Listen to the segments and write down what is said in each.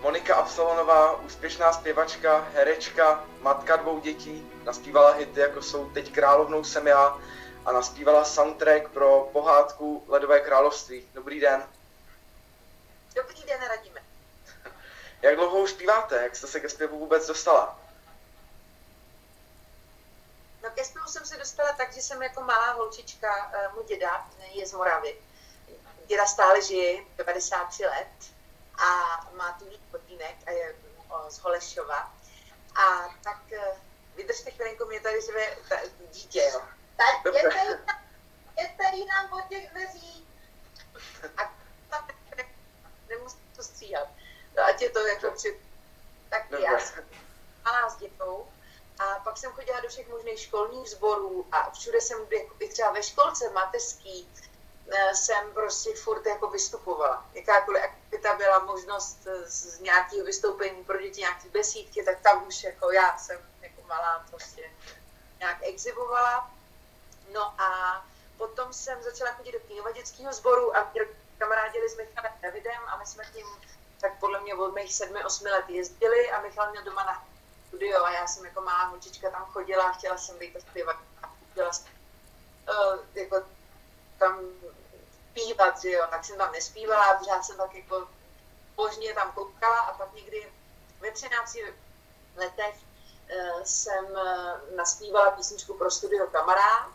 Monika Absolonová, úspěšná zpěvačka, herečka, matka 2 dětí, naspívala hity jako jsou Teď královnou jsem já a naspívala soundtrack pro pohádku Ledové království. Dobrý den. Dobrý den, Radíme. Jak dlouho už zpíváte? Jak jste se ke zpěvu vůbec dostala? No ke zpěvu jsem se dostala tak, že jsem jako malá holčička, můj děda je z Moravy. Děda stále žije, 93 let a má tu podínek a je z Holešova. A tak vydržte chvilinku, mě tady řve dítě, jo. Tak jděte jinam od těch dveří. A nemusím to stříhat. No, ať je to jako při... Tak já jsem malá s dětou a pak jsem chodila do všech možných školních sborů a všude jsem, i třeba ve školce mateřský, jsem prostě furt jako vystupovala. Jakákoliv aktivita byla možnost z nějakého vystoupení pro děti, nějaké besídky, tak tam už jako já jsem jako malá prostě nějak exhibovala. No a potom jsem začala chodit do knihovaděckého sboru a kamarádili s Michalem Davidem a my jsme k ním tak podle mě od mých 7-8 let jezdili a Michal měl doma na studio a já jsem jako malá holčička tam chodila a chtěla jsem být zpěvat a chtěla jsem jako tam zpívat, že jo, tak jsem tam nespívala a pořád jsem tak jako božně tam koukala a pak někdy ve 13 letech jsem naspívala písničku pro studio Kamarád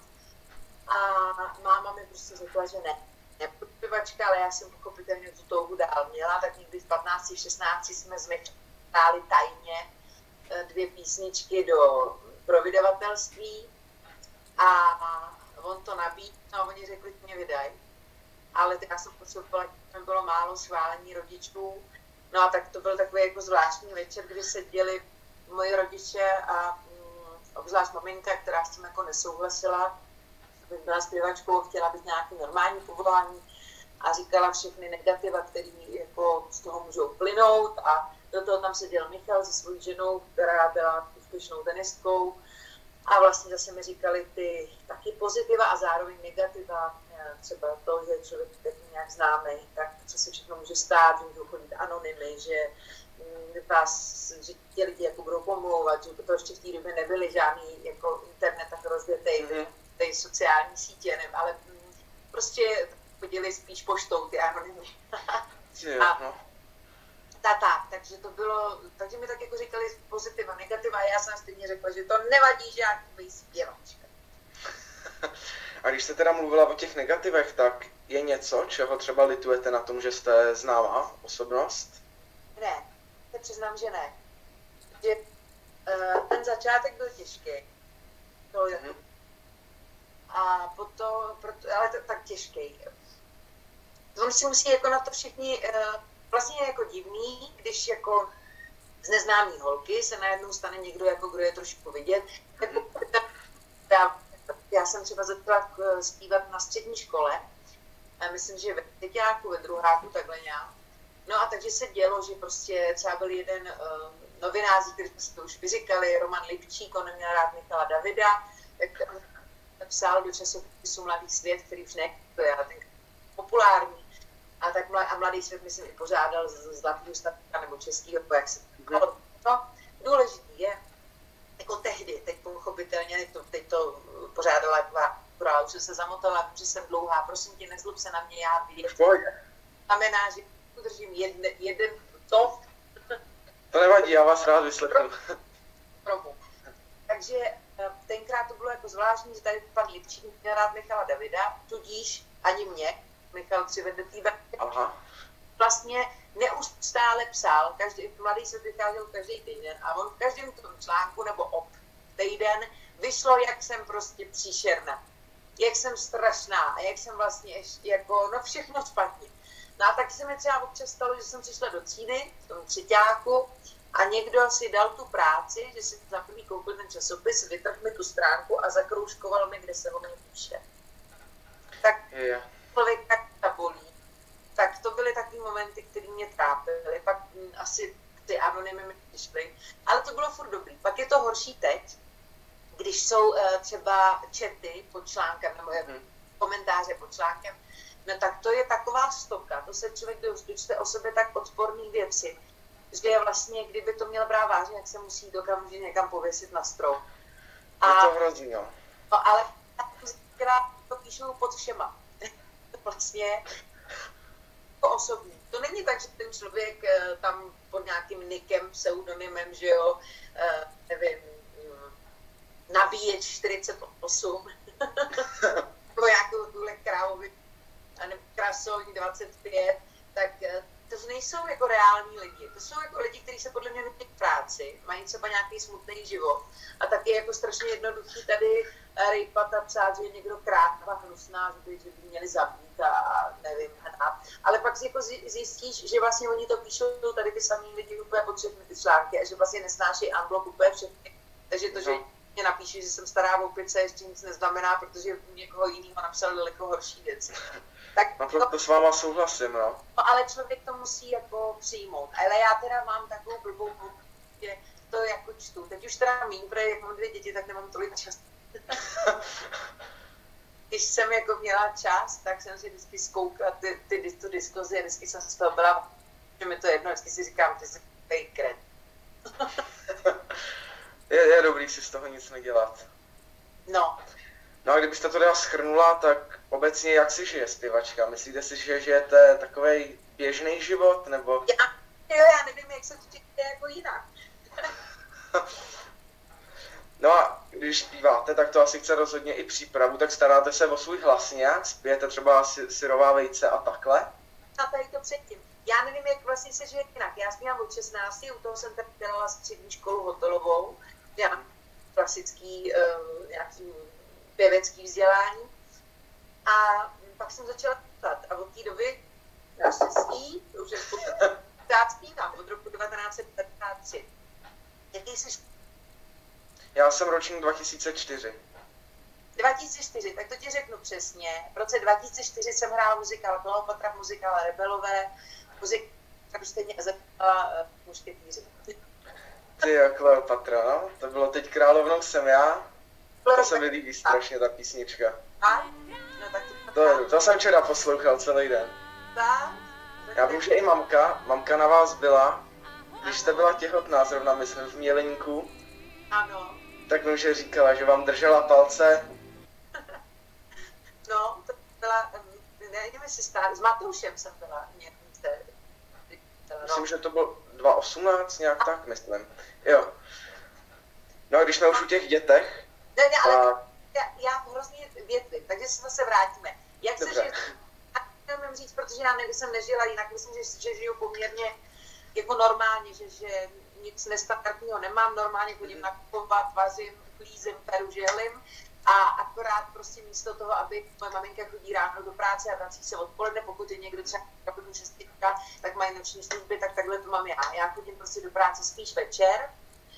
a máma mi prostě řekla, že ne. Nebudu zpěvačka, ale já jsem pochopitelně tu touhu dál měla, tak někdy v 15-16 jsme hráli tajně 2 písničky pro vydavatelství a on to nabídl a oni řekli, že mě vydají. Ale já jsem potřebovala, že bylo málo schválení rodičů. No a tak to byl takový jako zvláštní večer, kdy seděli moji rodiče a obzvlášť maminka, která s tím jako nesouhlasila, abych byla zpěvačkou, chtěla být nějaké normální povolání a říkala všechny negativa, které jako z toho můžou plynout a do toho tam seděl Michal se svou ženou, která byla úspěšnou tenistkou a vlastně zase mi říkali ty taky pozitiva a zároveň negativa, třeba to, že člověk je nějak známý, tak co se všechno může stát, že můžou chodit anonymy, že že ti lidi jako budou pomlouvat, že to ještě v té době nebyly žádný jako internet tak rozvětej, ty sociální sítě, ne, ale prostě chodili spíš poštou ty anonymy. Takže to bylo, takže mi tak jako říkali pozitiva, negativa a já jsem stejně řekla, že to nevadí, že já chci zpěvačka. A když jste teda mluvila o těch negativech, tak je něco, čeho třeba litujete na tom, že jste známá osobnost? Ne, se přiznám, že ne. Že ten začátek byl těžký. A potom, ale tak těžký. On si musí jako na to všichni, vlastně je jako divný, když jako z neznámý holky se najednou stane někdo, jako kdo je trošku vidět. Já jsem třeba začala zpívat na střední škole, myslím, že ve třetíku, ve druháku, takhle nějak. No a takže se dělo, že prostě třeba byl jeden novinář, který jsme si to už vyříkali, Roman Lipčík, on neměl rád Michala Davida, tak psal do časopisu Mladý svět, který už neexistuje, ale ten populární. A tak Mladý svět, myslím, i pořádal zlatýho statka nebo českýho, jak se no, důležitý je, jako tehdy, teď pochopitelně, teď to pořádala taková, už jsem se zamotala, že jsem dlouhá, prosím tě, nezlob se na mě, já vědět. Znamená, že udržím jeden to. To nevadí, já vás rád vyslechnu. Takže tenkrát to bylo jako zvláštní, že tady pan Lipčík měl rád Michala Davida, tudíž ani mě, Michal přivedl tý vlastně neustále psal, každý Mladý se vycházel každý týden a on v každém tom článku nebo týden vyšlo, jak jsem prostě příšerná, jak jsem strašná a jak jsem vlastně ještě jako, no všechno špatně. No a tak se mi třeba občas stalo, že jsem přišla do třídy, v tom třetíku a někdo si dal tu práci, že si za první koupil ten časopis, vytrhl mi tu stránku a zakroužkoval mi, kde se o mě píše. Tak člověk tak bolí. Tak to byly takový momenty, které mě trápily. Pak asi ty anonymy mi přišly. Ale to bylo furt dobrý. Pak je to horší teď, když jsou třeba chaty pod článkem nebo komentáře pod článkem. No tak to je taková stoka. To se člověk dočte o sobě tak odporný věci. že vlastně, kdyby to měl brát vážně, jak se musí okamžitě někam pověsit na strop. Je to hrozný, no. No ale která to píšou pod všema. Vlastně to osobní. To není tak, že ten člověk tam pod nějakým nikem, pseudonymem, že jo, nevím, nabíječ 48, nebo nějakou tuhle krávovi, nebo krasoň 25, tak to nejsou jako reální lidi. To jsou jako lidi, kteří se podle mě nutí k práci, mají třeba nějaký smutný život a tak je jako strašně jednoduchý tady rejpat a psát, že je někdo kráva hnusná, že by měli zabít a nevím, ale pak si jako zjistíš, že vlastně oni to píšou tady ty samý lidi úplně pod všechny ty články a že vlastně nesnáší unblock úplně všechny. Takže to, že mě napíše, že jsem stará opice, ještě nic neznamená, protože někoho jiného napsal daleko horší věci. Tak to s váma souhlasím, no. No, ale člověk to musí jako přijmout. Ale já teda mám takovou blbou, že to jako čtu. Teď už teda míň, protože jak mám 2 děti, tak nemám tolik času. Když jsem jako měla čas, tak jsem si vždycky zkoukla tu diskuzi a vždycky jsem z toho byla, že mi to jedno, vždycky si říkám, že jsi kret. Je dobrý si z toho nic nedělat. No. No a kdybyste to teda shrnula, tak obecně jak si žije zpěvačka? Myslíte si, že žijete takovej běžný život, nebo? Já nevím, jak se to žije jako jinak. No a když zpíváte, tak to asi chce rozhodně i přípravu, tak staráte se o svůj hlas nějak? Zpijete třeba syrová vejce a takhle? A tady to předtím. Já nevím, jak vlastně se žije jinak. Já zpívám od 16, u toho jsem tady dělala střední školu hotelovou, já klasický nějaký pěvecký vzdělání. A pak jsem začala pítat a od té doby naštěstí, to už je pořád zpívám, od roku 1953. Jaký jsi? Já jsem ročník 2004. 2004, tak to ti řeknu přesně. V roce 2004 jsem hrála muzikál Kleopatra, muzikál Rebelové, muzikál stejně zapala Mušketýři. Ty jo, Kleopatra, no. To bylo teď Královnou jsem já. To se mi líbí strašně, ta písnička. A? No tak to jsem včera poslouchal celý den. Tak? Já vím, že i mamka na vás byla, když jste byla těhotná, zrovna myslím v Mělníku. Ano. Tak vím, že říkala, že vám držela palce. No, to byla, nevím, jestli s Matoušem jsem byla někde. Myslím, že to bylo 2018, nějak tak, myslím. Jo. No a když jsme už u těch dětech... Ne, ale já hrozně větvy, takže se zase vrátíme. Jak se žije? Nemůžu říct, protože já jsem nežila jinak, myslím, že žiju poměrně jako normálně, že nic nestandardního nemám, normálně chodím nakupovat, vařím, klízím, peru, želim a akorát prostě místo toho, aby moje maminka chodí ráno do práce a vrací se odpoledne, pokud je někdo třeba kapitní šestička, tak mají noční služby, tak takhle to mám já. Já chodím prostě do práce spíš večer,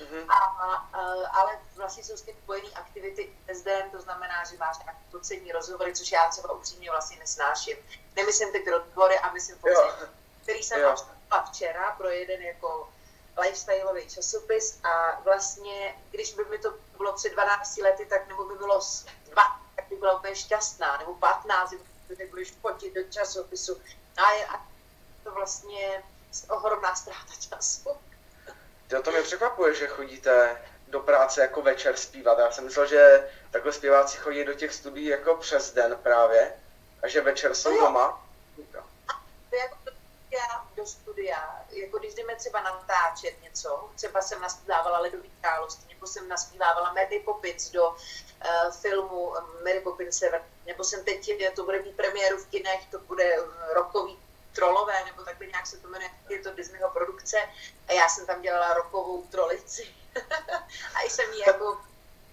ale vlastně jsou s tím spojený aktivity s den, to znamená, že máš nějaké pocení rozhovory, což já třeba upřímně vlastně nesnáším. Nemyslím ty rozhovory a myslím pocení, který jsem napsala včera pro jeden jako lifestyleový časopis a vlastně, když by mi to bylo před 12 lety, tak nebo by bylo 2, tak by byla úplně šťastná, nebo 15, kdyby budeš fotit do časopisu. A to vlastně ohromná ztráta času. To mě překvapuje, že chodíte do práce jako večer zpívat. Já jsem myslel, že takhle zpěváci chodí do těch studií jako přes den právě a že večer jsou doma. To je jako do studia, jako když jdeme třeba natáčet něco, třeba jsem naspívávala Ledový království, nebo jsem naspívávala Mary Poppins do filmu Mary Poppins 7, nebo jsem teď, to bude mít premiéru v kinech, to bude Rockový trolové, nebo takhle nějak se to jmenuje, je to Disneyho produkce a já jsem tam dělala rockovou trolici a jsem jí jako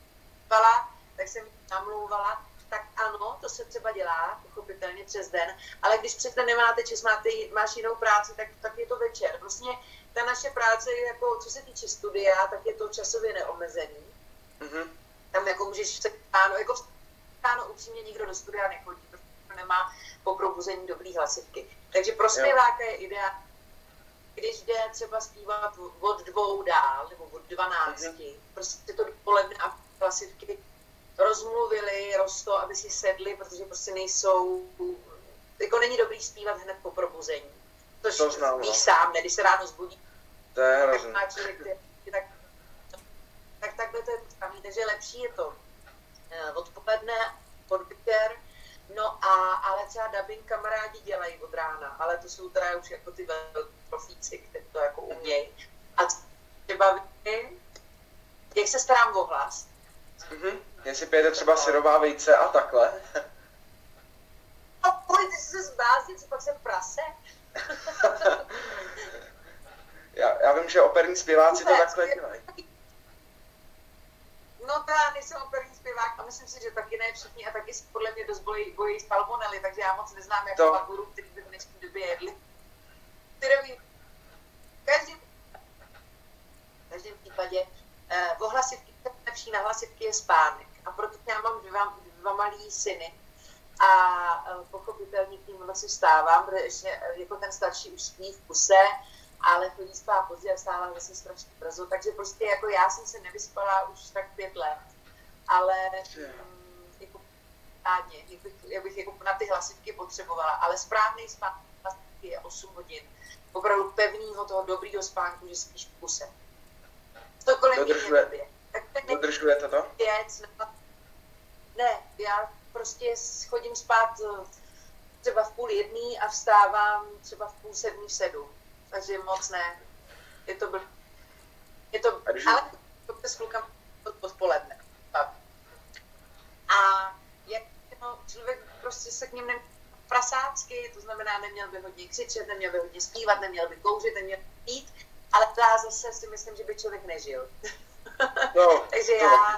tak jsem jí namlouvala, tak ano, to se třeba dělá, pochopitelně přes den, ale když přes den nemáte čas, máš jinou práci, tak je to večer. Vlastně ta naše práce je jako, co se týče studia, tak je to časově neomezený. Mm-hmm. Tam jako můžeš se ráno upřímně nikdo do studia nechodí, protože nemá po probuzení dobrý hlasivky. Takže pro zpěváka je ideál, když jde třeba zpívat od 2 dál, nebo od 12, prostě to dopoledne a hlasivky rozmluvili, aby si sedli, protože prostě nejsou, jako není dobrý zpívat hned po probuzení. To víš sám, ne, když se ráno zbudí, To je hrozný. Má člověk, tak takhle to je správný, takže lepší je to odpoledne, podvečer, no ale třeba dubbing kamarádi dělají od rána, ale to jsou teda už jako ty velký profíci, kteří to jako umějí. A třeba vy, jak se starám o hlas? Jestli pijete třeba syrová vejce a takhle. A pojď, ty jsi se zbláznit, co pak jsem prase? já vím, že operní zpěváci to takhle dělají. No to já nejsem operní zpěvák a myslím si, že taky ne všichni a taky podle mě dost bojí salmonely, takže já moc neznám jako baguru, který by v dnešní době jedli. V každém případě o hlasivky, lepší na hlasivky je spánek a proto já mám dva malý syny a pochopitelně k ním noci vstávám, protože ještě jako ten starší už spí v kuse, ale chodí spát pozdě a vstávám zase strašně brzo, takže prostě jako já jsem se nevyspala už tak 5 let, ale jako já bych jako na ty hlasivky potřebovala, ale správný spánek hlasivky je 8 hodin, opravdu pevnýho toho dobrýho spánku, že spíš v kuse. To kolem Dodržujete to? Ne, já prostě chodím spát třeba v 6:30 a vstávám třeba v 6:30, v 7. Takže moc ne. Je to ale to s klukama odpoledne. A jak člověk prostě se k něm prasácky, to znamená, neměl by hodně křičet, neměl by hodně zpívat, neměl by kouřit, neměl by pít, ale já zase si myslím, že by člověk nežil. No, takže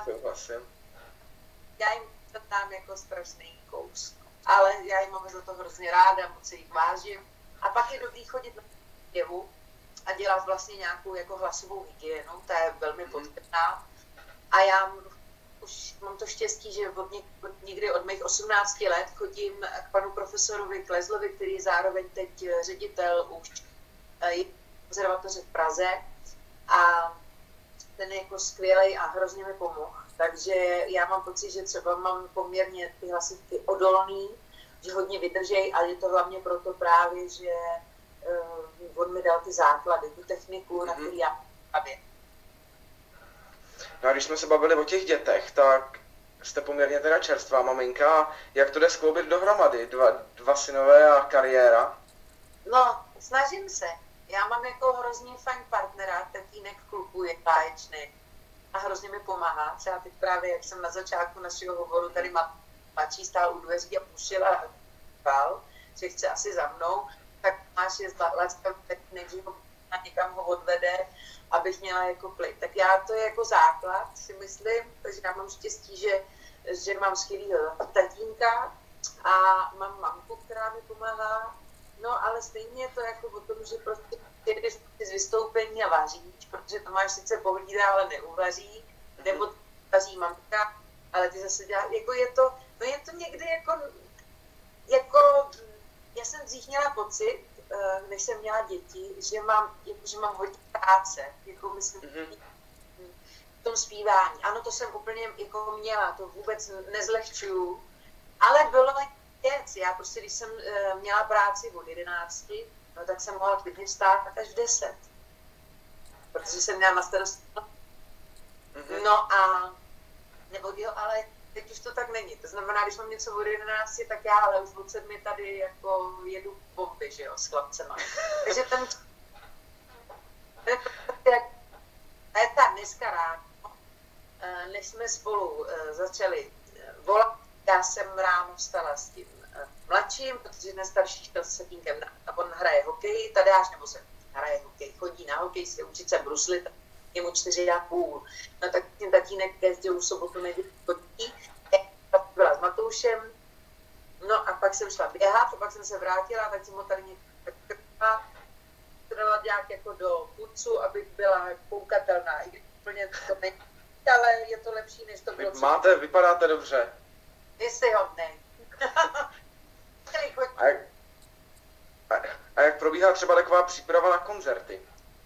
já jim to dám jako strašný kous. Ale já jim mám za to hrozně ráda, moc se jich vážím. A pak je dobrý chodit na zpěvu a dělat vlastně nějakou jako hlasovou hygienu, ta je velmi potřebná. A já už mám to štěstí, že někdy od mých 18 let chodím k panu profesorovi Klezlovi, který je zároveň teď ředitel už konzervatoře v Praze a ten je jako skvělej a hrozně mi pomohl. Takže já mám pocit, že třeba mám poměrně ty hlasivky odolný, že hodně vydržej, ale je to hlavně proto právě, že on mi dal ty základy, tu techniku, na který já pravě. No a když jsme se bavili o těch dětech, tak jste poměrně teda čerstvá maminka. Jak to jde skloubit dohromady? Dva synové a kariéra? No, snažím se. Já mám jako hrozně fajn partnera, tatínek kluků je báječný a hrozně mi pomáhá. Třeba teď právě, jak jsem na začátku našeho hovoru, tady mladší stál u dveří a pušil a pál, že chce asi za mnou, tak máš je nejdřív někam ho odvede, abych měla jako klid. Tak já to je jako základ, si myslím, takže já mám štěstí, že mám skvělýho tatínka a mám mamku, která mi pomáhá. No, ale stejně je to jako o tom, že prostě jdeš z vystoupení a vaříš, protože to máš sice pohlídá, ale neuvaří, nebo vaří mamka, ale ty zase děláš, jako je to někdy jako já jsem dřív měla pocit, než jsem měla děti, že mám hodně práce, jako myslím, v tom zpívání. Ano, to jsem úplně jako měla, to vůbec nezlehčuju, ale bylo věc. Já prostě, když jsem měla práci od 11, no, tak jsem mohla klidně vstát až v 10. Protože jsem měla na starost. No a, nebo jo, ale teď už to tak není. To znamená, když mám něco od 11, tak já ale už od 7 tady jako jedu bomby, že jo, s chlapcema. Takže ten a je ta dneska ráno, než jsme spolu začali volat, já jsem ráno vstala s tím mladším, protože ten starší šel s tatínkem a on hraje hokej, Tadeáš, nebo se hraje hokej, chodí na hokej, se učit se bruslit, je mu 4,5. No tak ten tatínek jezdil v sobotu neděli chodí, byla s Matoušem, no a pak jsem šla běhat, a pak jsem se vrátila, tak jsem ho tady dala nějak jako do pucu, abych byla koukatelná, i když úplně to není, ale je to lepší, než to bylo. Vypadáte dobře. Jsi hodnej. A jak probíhá třeba taková příprava na koncerty?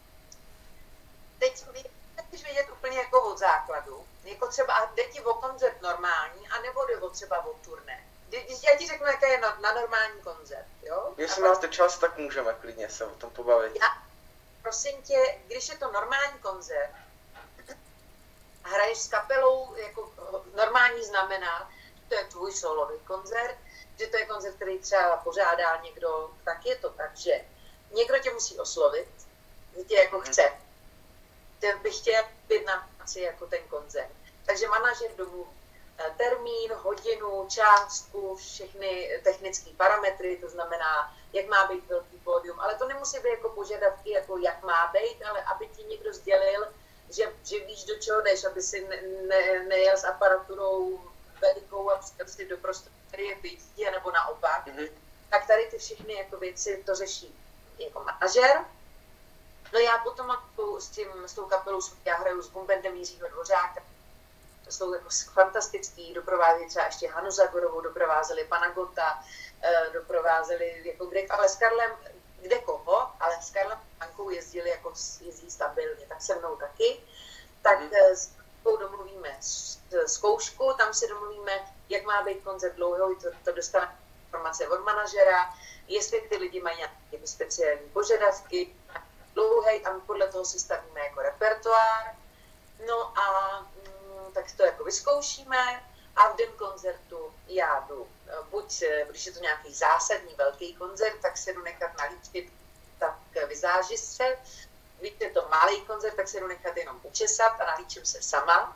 Teď chceš vědět úplně jako od základu. Jako třeba jde ti o koncert normální, anebo jde o třeba o turné. Já ti řeknu, jaká je na normální koncert, jo? Jestli máte čas, tak můžeme klidně se o tom pobavit. prosím tě, když je to normální koncert, hraješ s kapelou, jako normální znamená, že to je tvůj solový koncert, že to je koncert, který třeba pořádá někdo, tak je to tak, že někdo tě musí oslovit, že tě jako chce. Ten bych chtěl být na akci jako ten koncert. Takže manažer domluví termín, hodinu, částku, všechny technické parametry, to znamená, jak má být velký pódium, ale to nemusí být jako požadavky, jako jak má být, ale aby ti někdo sdělil, že víš, do čeho jdeš, aby si nejel s aparaturou velikou a přijel si do prostoru, který je bytí, nebo naopak. Tak tady ty všechny jako věci to řeší jako manažer. No já potom mám s tou kapelou, já hraju s bumbendem Jiřího Dvořáka, to jsou jako fantastický, doprovázeli třeba ještě Hanu Zagorovou, doprovázeli pana Gota, doprovázeli jako kde, ale s Karlem, kde koho, ale s Karlem Pankou jezdí stabilně, tak se mnou taky. Tak s Pankou domluvíme zkoušku, tam si domluvíme, jak má být koncert dlouhý, to dostane informace od manažera, jestli ty lidi mají nějaké speciální požadavky, dlouhý, a podle toho si stavíme jako repertoár. No a tak to jako vyzkoušíme a v den koncertu já jdu, buď, když je to nějaký zásadní velký koncert, tak se jdu nechat nalíčit tak vizážistře. Když je to malý koncert, tak se jdu nechat jenom učesat a nalíčím se sama.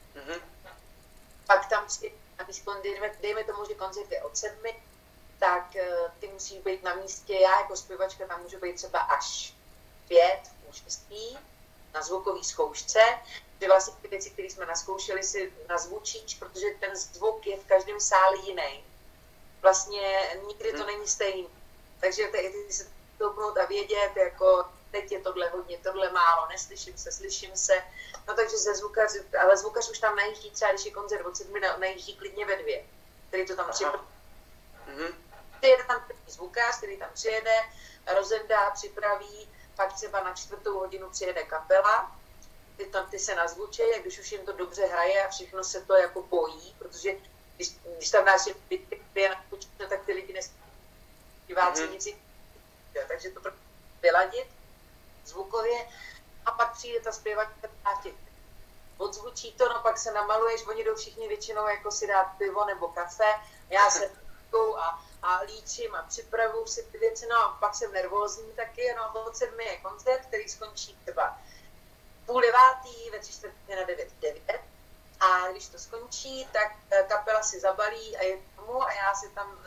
Pak tam dejme tomu, že koncert je od 7, tak ty musíš být na místě, já jako zpěvačka tam můžu být třeba až 5, půl 6 na zvukové zkoušce, že vlastně ty věci, které jsme naskoušeli, si nazvučíš, protože ten zvuk je v každém sále jiný. Vlastně nikdy to není stejný. Takže ty se toupnout a vědět, jako teď je tohle hodně, tohle málo, neslyším se, slyším se. No takže ale zvukař už tam najíždí třeba, když je koncert od 7, najíždí klidně ve 2, který to tam připraví. Přijede tam první zvukař, který tam přijede, rozendá, připraví, pak třeba na 4. hodinu přijede kapela, ty se nazvučejí, a když už jim to dobře hraje a všechno se to jako pojí, protože když tam dáš je nakučeno, tak ty lidi diváci nic, takže to vyladit zvukově a pak přijde ta zpěvačka a tě odzvučí to, no pak se namaluješ, oni jdou všichni většinou jako si dát pivo nebo kafe, já se a líčím a připravuju si ty věci, no a pak jsem nervózní taky, no od 7 je koncert, který skončí třeba 8:30, ve 8:45 a když to skončí, tak kapela si zabalí a je tomu a já si tam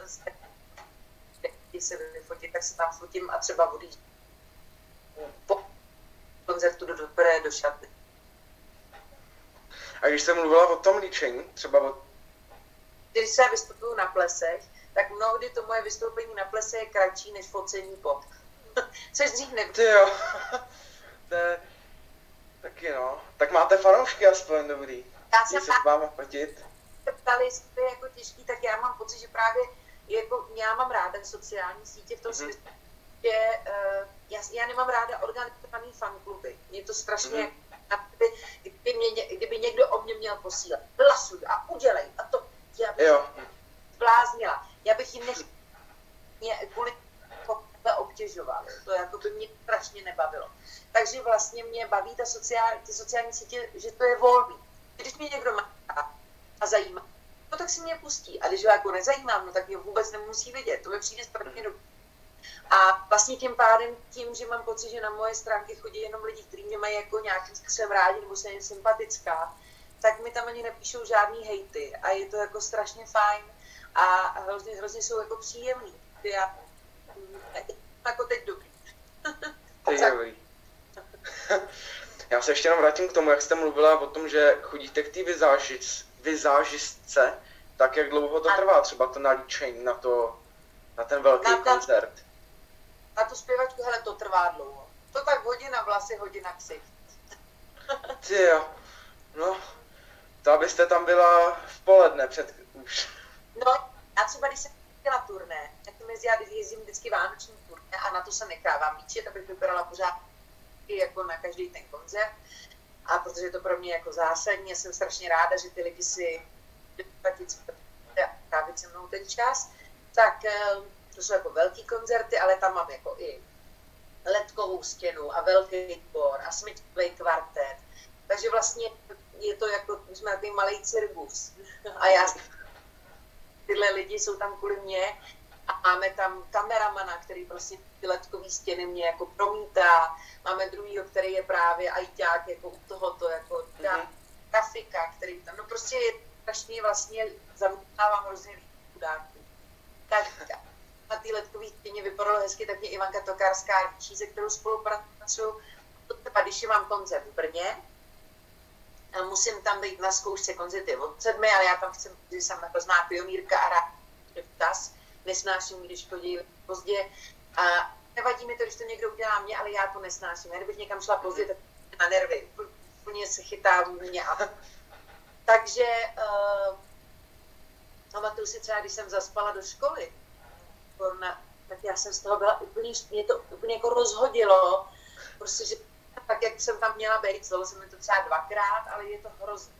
se vyfotit, tak se tam fotím a třeba odjíždím po koncertu do šatny. A když jsi mluvila o tom líčení, třeba když se vystupuju na plesech, tak mnohdy to moje vystoupení na plese je kratší než focení pop. Což dřív nebylo. Ty jo, to je taky no. Tak máte fanoušky aspoň dobrý. Já jsem se s váma fotit. Ptali, jestli to je jako těžký, tak já mám pocit, že právě jako, já mám ráda sociální sítě v tom smyslu, že já nemám ráda organizovaný fankluby. Je to strašně, kdyby někdo o mě měl posílat, hlasuj a udělej a to, já bych zbláznila. Já bych jim kvůli obtěžoval. To jako by mě strašně nebavilo. Takže vlastně mě baví ty sociální sítě, že to je volný. Když mě někdo má a zajímá, no tak si mě pustí. A když ho jako nezajímám, no tak mě vůbec nemusí vidět. To mi přijde strašně dobře. A vlastně tím pádem, tím, že mám pocit, že na moje stránky chodí jenom lidi, kteří mě mají jako nějakým způsobem rádi nebo jsem jim sympatická, tak mi tam ani nepíšou žádný hejty. A je to jako strašně fajn a hrozně jsou jako příjemný. Já jako teď dobrý. Teď dobrý. Já se ještě jenom vrátím k tomu, jak jste mluvila o tom, že chodíte k té vizážistce, tak jak dlouho to trvá třeba to nalíčení na ten velký koncert? Na tu zpěvačku, hele, to trvá dlouho. To tak hodina vlasy, hodina ksicht. Ty jo, no, to abyste tam byla v poledne už. No, já třeba, když jsem na turné, tak já jezdím vždycky vánoční turné a na to se nechávám líčit, abych vypadala pořád jako na každý ten koncert. A protože je to pro mě jako zásadní, já jsem strašně ráda, že ty lidi si trávit se mnou ten čas, tak to jsou jako velký koncerty, ale tam mám jako i ledkovou stěnu a velký dvor a smyčkový kvartet. Takže vlastně je to jako, my jsme takový malý cirkus. A já, tyhle lidi jsou tam kvůli mě a máme tam kameramana, který prostě ty ledkový stěny mě jako promítá. Máme druhýho, který je právě ajťák jako u tohoto, jako grafika, který tam, no prostě je strašně vlastně zaměstnávám hrozně chudáků. Na té ledkové stěně vypadalo hezky, tak mě Ivanka Tokarská líčí, se kterou spolupracuju. Když mám koncert v Brně, musím tam být na zkoušce koncerty od 7, ale já tam chci, že jsem hrozná pionýrka a rád vtaz, nesnáším, když chodí pozdě. A nevadí mi to, když to někdo udělá mě, ale já to nesnáším. Kdybych někam šla pozdě, tak na nervy. Úplně se chytá mě. Takže pamatuju si třeba, když jsem zaspala do školy, tak já jsem z toho byla úplně, mě to úplně jako rozhodilo, prostě, že tak, jak jsem tam měla být, stalo se mi to třeba 2krát, ale je to hrozně.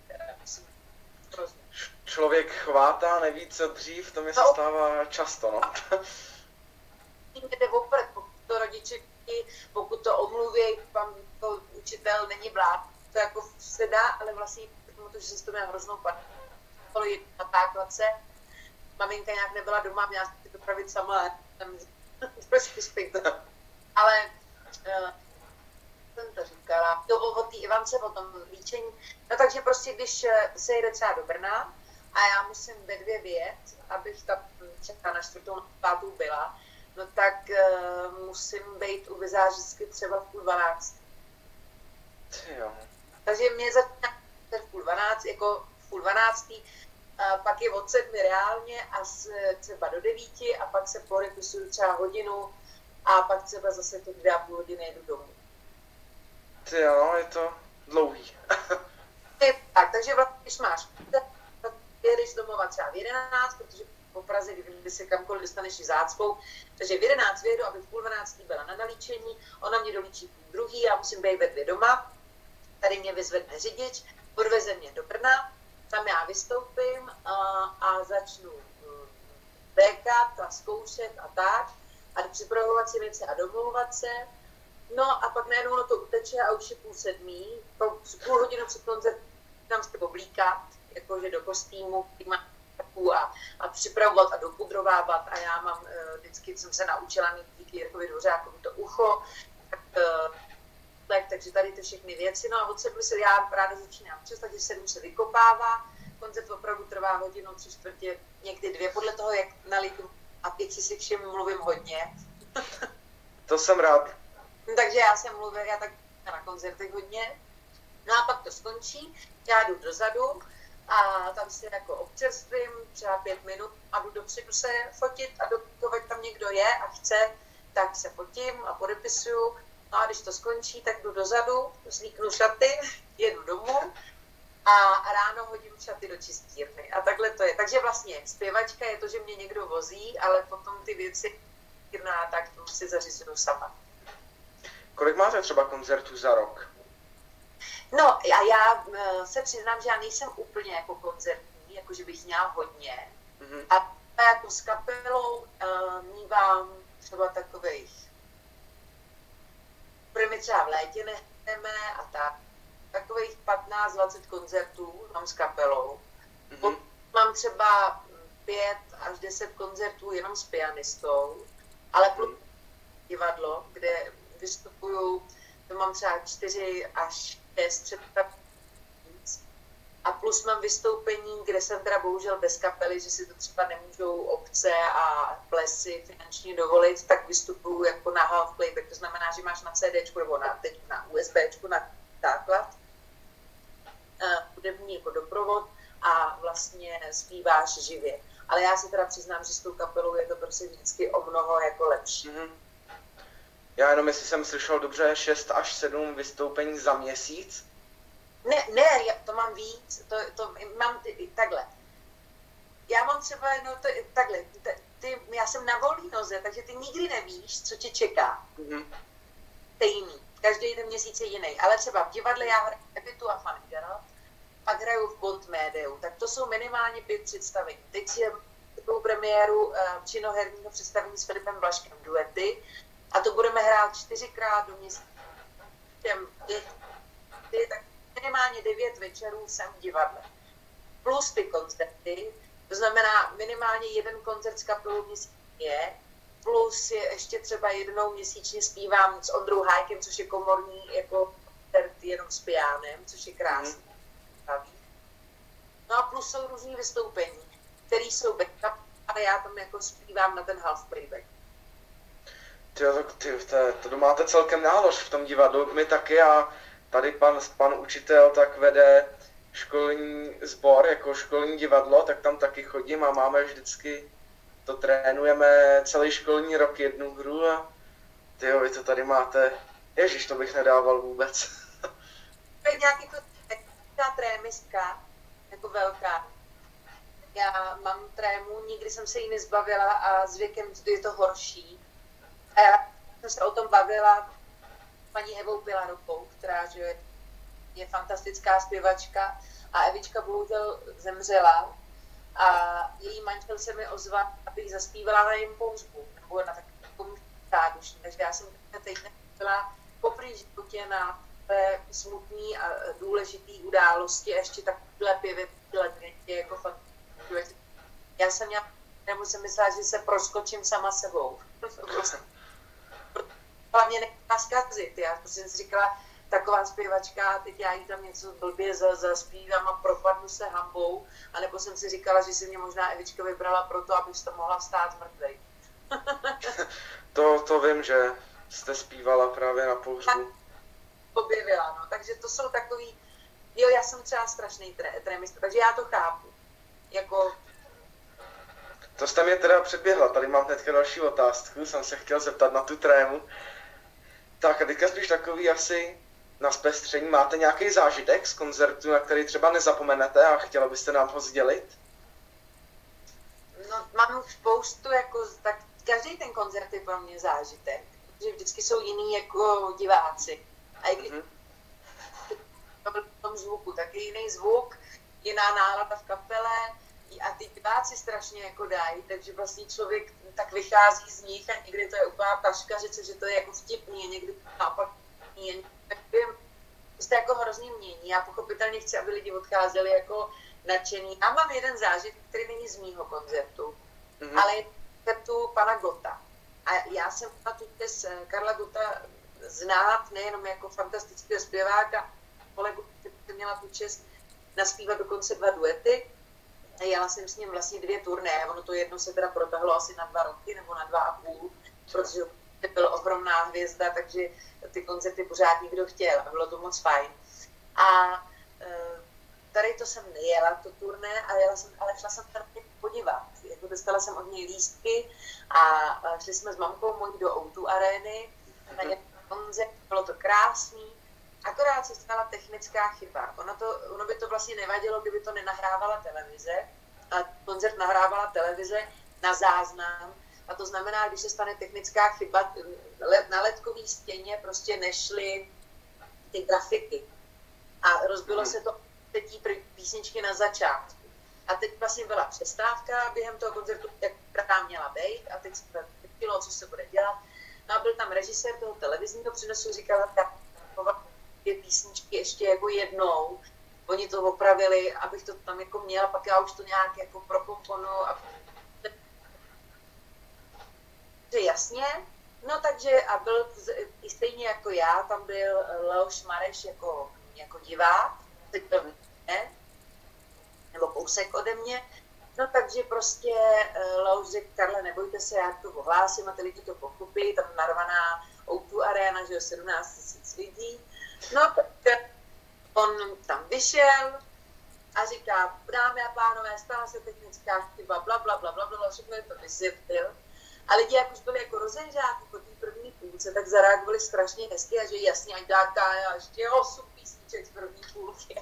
Člověk chvátá, neví co dřív, to mi se stává často, no. Jde opět, pokud to rodiče, pokud to omluví, pan to učitel není blád, to jako se dá, ale vlastně protože jsem to měla hroznou panu. Na základce, maminka nějak nebyla doma, měla si to pravit sama, trošku zpět. Ale jsem to říkala, to o té Ivance, o tom líčení. No takže prostě, když se jde třeba do Brna a já musím ve 2 vyjet, abych tam čeká na 4. na 5. byla, no tak musím být u vizážistky třeba v 11:30. Jo. Takže mě začíná v 11:30, jako v 11:30, pak je od 7 reálně a třeba do 9 a pak se porepisuju třeba hodinu a pak třeba zase těch 2,5 hodiny jedu domů. Ty jo, je to dlouhý. Tak, takže vlastně, když máš, jedeš domova třeba v 11, protože po Praze, kdyby se kamkoliv dostaneš i zácpou, takže v 11 vyjedu, aby v 11:30 byla na nalíčení, ona mě dolíčí 2, já musím být ve 2 doma, tady mě vyzvedne řidič, odveze mě do Brna, tam já vystoupím a začnu békat a zkoušet a tak, a připravovat si věci a domlouvat se. No a pak najednou na to uteče a už je 6:30, půl hodinu před koncertem tam se oblíkat, jakože do kostýmu, a připravovat a dopudrovávat a já mám, vždycky jsem se naučila mít díky Jirkovi Dvořákovi to ucho, takže tady ty všechny věci, no a od 7 se já ráda začínám čas, takže 7 se vykopává, koncert opravdu trvá hodinu, 3/4, někdy 2, podle toho, jak naliju a 5 si všem mluvím hodně. To jsem rád. Takže já jsem mluvila, já tak na koncertech hodně, no a pak to skončí, já jdu dozadu a tam si jako občerstvím třeba 5 minut a jdu dopředu se fotit a dokud tam někdo je a chce, tak se fotím a podepisuju. No a když to skončí, tak jdu dozadu, zlíknu šaty, jedu domů a ráno hodím šaty do čistírny. A takhle to je. Takže vlastně zpěvačka je to, že mě někdo vozí, ale potom ty věci tak to si zařizuju sama. Kolik máte třeba koncertů za rok? No a já se přiznám, že já nejsem úplně jako koncertní, jako že bych měla hodně. Mm-hmm. A jako s kapelou mívám třeba takových, my třeba v létě nehneme a tak, takových 15-20 koncertů mám s kapelou. Mm-hmm. Mám třeba 5 až 10 koncertů jenom s pianistou, ale plus divadlo, kde vystupuju, to mám třeba 4 až 6 představ. A plus mám vystoupení, kde jsem teda bohužel bez kapely, že si to třeba nemůžou obce a plesy finančně dovolit, tak vystupuju jako na half playback, to znamená, že máš na CDčku nebo teď na USBčku na základ, hudební jako doprovod a vlastně zpíváš živě. Ale já si teda přiznám, že s tou kapelou je to prostě vždycky o mnoho jako lepší. Mm-hmm. Já jenom, jestli jsem slyšel dobře, 6 až 7 vystoupení za měsíc? Ne, to mám víc, to mám takhle. Já mám třeba takhle, já jsem na volný noze, takže ty nikdy nevíš, co tě čeká. Mm-hmm. Stejný, každý den měsíc je jiný, ale třeba v divadle já hraju Epitu a Fanny Geralt, pak hraju v Bond Médiu, tak to jsou minimálně 5 představení. Teď je takovou premiéru činoherního představení s Filipem Blažkem duety, A to budeme hrát 4krát do měsíce. Tak minimálně 9 večerů jsem v divadle. Plus ty koncerty, to znamená minimálně jeden koncert s kapelou měsíčně, plus je ještě třeba jednou měsíčně zpívám s Ondrou Hájkem, což je komorní jako koncert jenom s pianem, což je krásný. No a plus jsou různý vystoupení, které jsou backup, ale já tam jako zpívám na ten half playback. To máte celkem nálož v tom divadlu, my taky, a tady pan učitel tak vede školní sbor, jako školní divadlo, tak tam taky chodím a máme vždycky, to trénujeme celý školní rok jednu hru a tyjo, vy to tady máte, ježiš, to bych nedával vůbec. To je nějaký ta trémistka, jako velká. Já mám trému, nikdy jsem se jí nezbavila a s věkem je to horší. A já jsem se o tom bavila paní Evou Pilarovou, která že je fantastická zpěvačka, a Evička bohužel zemřela a její manžel se mi ozval, abych zaspívala na jejím pohřbu, nebo na takovém zádušní. Takže já jsem teď byla poprvé životě na smutný a důležitý události, ještě takhle pěvě jako fantastické. Já jsem jsem myslela, že se proskočím sama sebou. Hlavně nechtěla zkazit. Já jsem si říkala, taková zpěvačka, teď já jí tam něco blbě zaspívám a propadnu se hambou, anebo jsem si říkala, že si mě možná Evička vybrala proto, abych to mohla vstát z mrtvej. To vím, že jste zpívala právě na pohřbu. Objevila, no. Takže to jsou takový, jo, já jsem třeba strašný trémista, takže já to chápu. Jako... To jste mě teda předběhla, tady mám hnedka další otázku, jsem se chtěl zeptat na tu trému. Tak a teďka spíš takový asi na zpestření, máte nějaký zážitek z koncertu, na který třeba nezapomenete a chtěla byste nám ho sdělit? No, mám spoustu, jako, tak každý ten koncert je pro mě zážitek, protože vždycky jsou jiný jako diváci. A i když v tom zvuku, tak je jiný zvuk, jiná nálada v kapele a ty diváci strašně jako dají, takže vlastně člověk tak vychází z nich a někdy to je úplná taškařice, že to je jako vtipný a někdy naopak prostě jako hrozně mění. Já pochopitelně chci, aby lidi odcházeli jako nadšený. A mám jeden zážitek, který není z mýho koncertu, ale je z koncertu pana Gotta. A já jsem Karla Gotta znát nejenom jako fantastického zpěváka, kolegu, který měla tu čest naspívat dokonce 2 duety. Jela jsem s ním vlastně 2 turné, ono to jedno se teda protahlo asi na 2 roky nebo na 2,5, protože byl ohromná hvězda, takže ty koncerty pořád nikdo chtěl a bylo to moc fajn. A tady to jsem nejela, to turné, ale šla jsem tam podívat. Jako dostala jsem od něj lístky a šli jsme s mamkou mojí do O2 arény na nějaký koncert, bylo to krásný. Akorát se stala technická chyba. Ono by to vlastně nevadilo, kdyby to nenahrávala televize. A koncert nahrávala televize na záznam. A to znamená, když se stane technická chyba, na ledkové stěně prostě nešly ty grafiky. A rozbilo se to třetí písničky na začátku. A teď vlastně byla přestávka během toho koncertu, která měla být. A teď se řešilo, co se bude dělat. No a byl tam režisér toho televizního přenosu, říkal, tak 2 písničky ještě jako jednou. Oni to opravili, abych to tam jako měla, pak já už to nějak jako prokomponuju. Jasně, no takže a byl i stejně jako já, tam byl Leoš Mareš jako divák, teď to ne, nebo kousek ode mě. No takže prostě Leoš řekl, Karle, nebojte se, já to ohlásím a ty lidi to pochopí, tam narvaná O2 Arena, že jo, 17 000 lidí. No, on tam vyšel a říká, dámy a pánové, stala se technická chyba, bla, bla, bla, bla, bla, všechno je to vysvětlil. A lidi, jak už byli jako rozehřátí po té první půlce, tak zareagovali strašně hezky a že jasně, ať dá Kája ještě 8 písniček z první půlky.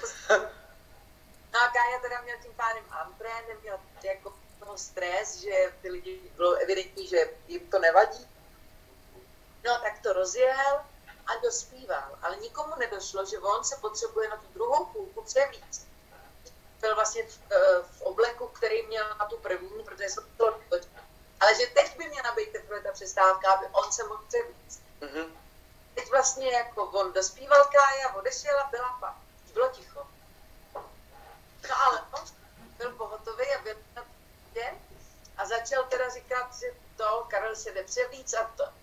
No a Kája teda měl tím pádem antré, neměl jako toho stres, že ty lidi, bylo evidentní, že jim to nevadí. No tak to rozjel a dospíval, ale nikomu nedošlo, že on se potřebuje na tu druhou půlku převlíct. Byl vlastně v obleku, který měl na tu první, protože se to ale že teď by měla být teprve ta přestávka. přestávka, aby on se mohl víc. Mhm. Teď vlastně jako on dospíval Kája, odešel a byla pak. Bylo ticho. No ale on byl pohotový a byl na tě a začal teda říkat, že to, Karel se jde převlíc a to.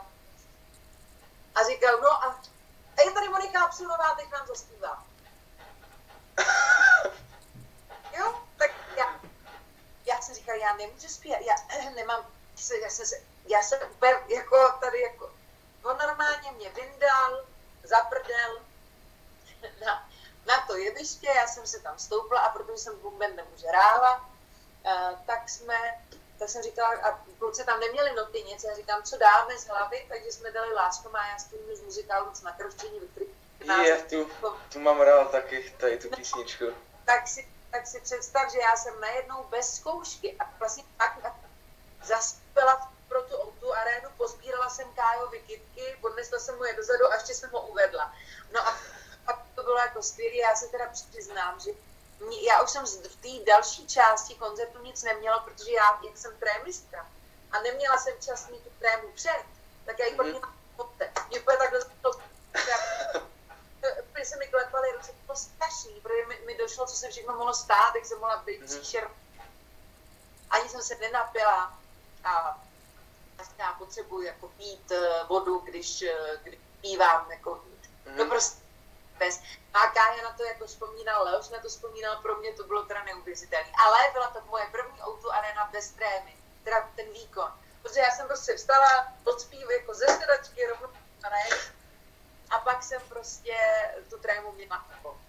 A říkal, no a je tady Monika Absolová, teď nám zaspívá. Jo, tak já jsem říkal, já nemůžu zpívat, já nemám, já jsem úplně jako tady jako, on normálně mě vyndal, zaprdel na to jeviště, já jsem se tam stoupla a protože jsem bumbem nemůže hrála, tak jsem říkala, a kluci tam neměli noty nic, já říkám, co dáme z hlavy, takže jsme dali Lásko má, já zpívám z muzikálu na krovčení, Tu mám rád taky, tady tu písničku. Tak si představ, že já jsem najednou bez zkoušky a vlastně tak zaspěla pro tu O2 arénu, pozbírala jsem Kájovi kytky, odnesla jsem mu je dozadu a ještě jsem ho uvedla. No a to bylo jako skvělé, já se teda přiznám, že já už jsem v té další části koncertu nic neměla, protože já, jak jsem trémistka a neměla jsem čas mít tu trému před, tak já ji pak měla poté. Mě úplně takhle úplně se mi klepaly ruce, to bylo strašný, protože mi došlo, co se všechno mohlo stát, jak jsem mohla být příšer. Ani jsem se nenapila a já potřebuji jako pít vodu, když pívám, jako, no prostě bez. A Kája na to jako vzpomínal, Leoš na to vzpomínal, pro mě to bylo teda neuvěřitelné. Ale byla to moje první O2 arena bez trémy, teda ten výkon. Protože já jsem prostě vstala od zpívu jako ze sedačky rovnou a pak jsem prostě tu trému měla.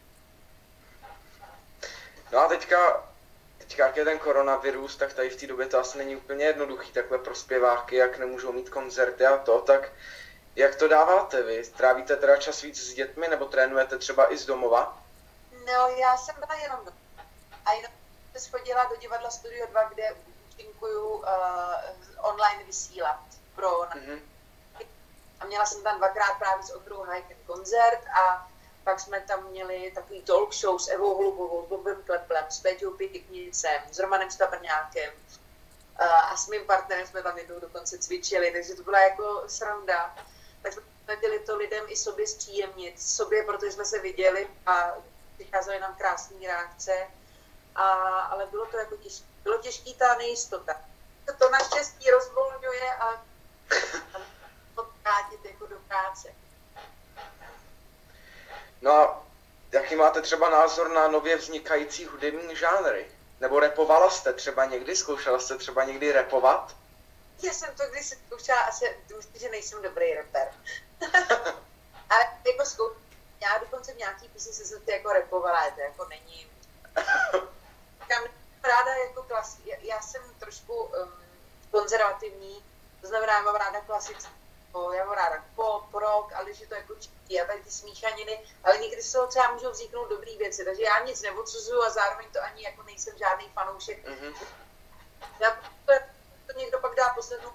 No a teďka jak je ten koronavirus, tak tady v té době to asi není úplně jednoduchý takhle pro zpěváky, jak nemůžou mít koncerty a to, tak jak to dáváte vy? Trávíte teda čas víc s dětmi nebo trénujete třeba i z domova? No, já jsem byla jenom doma. A jenom jsem chodila do divadla Studio 2, kde účinkuju online vysílat pro A měla jsem tam dvakrát právě s Ondrou Hajkem koncert a pak jsme tam měli takový talk show s Evou Hlubovou, s Bobem Kleplem, s Péťou Pěknicem, s Romanem Stabrňákem a s mým partnerem jsme tam jednou dokonce cvičili, takže to byla jako sranda. Tak jsme chtěli to lidem i sobě zpříjemnit, protože jsme se viděli a přicházely nám krásné reakce, ale bylo to jako těžké. Bylo těžký ta nejistota. To naštěstí rozvolňuje a vrátit jako do práce. No a jaký máte třeba názor na nově vznikající hudební žánry? Nebo rapovala jste třeba někdy? Zkoušela jste třeba někdy rapovat? Já jsem to když zkoušela, asi myslím, že nejsem dobrý rapper. Ale jako já dokonce v nějaký písni se to jako rapovala, to jako není. Kam ráda jako já jsem trošku konzervativní, to znamená, já mám ráda klasické, já mám ráda pop, rock, ale když je to jako čistý a tady ty smíchaniny, ale někdy z toho třeba můžou vzniknout dobrý věci, takže já nic neodsuzuju a zároveň to ani jako nejsem žádný fanoušek. To někdo pak dá poslednou,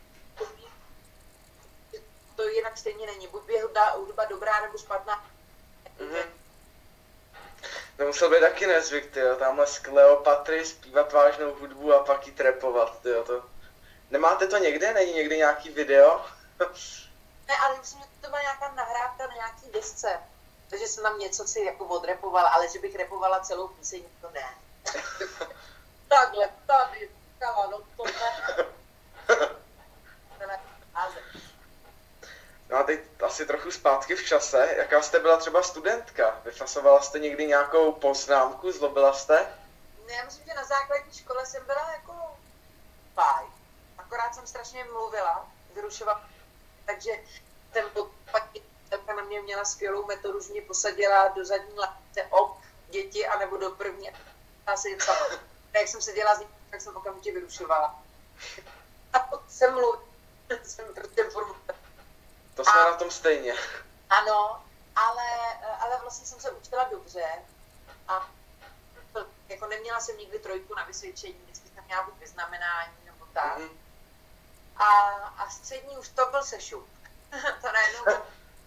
to jinak stejně není, buď je hudba dobrá nebo špatná. To musel být taky nezvyk, tyjo, tamhle z Kleopatry zpívat vážnou hudbu a pak jít rapovat, tyjo, to. Nemáte to někde? Není někde nějaký video? Ne, ale myslím, že to byla nějaká nahrávka na nějaký desce, takže jsem tam něco si jako odrepovala, ale že bych repovala celou píseň, to ne. Takhle, tady, no to ne. No a teď asi trochu zpátky v čase, jaká jste byla třeba studentka? Vyfasovala jste někdy nějakou poznámku, zlobila jste? Ne, já myslím, že na základní škole jsem byla jako fajn. Akorát jsem strašně mluvila, vyrušovala, takže ten na mě měla skvělou metodu, že mě posadila do zadní lavice děti, anebo do první. A jak jsem seděla z ní, tak jsem okamžitě vyrušovala. A potom jsem mluvila, jsem prostě to jsme na tom stejně. Ano, ale vlastně jsem se učila dobře a jako neměla jsem nikdy 3 na vysvědčení, vždycky jsem měla buď vyznamenání nebo tak. A střední už to byl sešup. To najednou